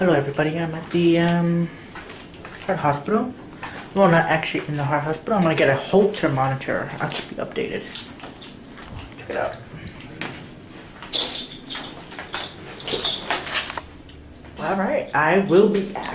Hello everybody, I'm at the heart hospital. Well, not actually in the heart hospital. I'm gonna get a Holter monitor. I'll keep you updated. Check it out. Alright, I will be back.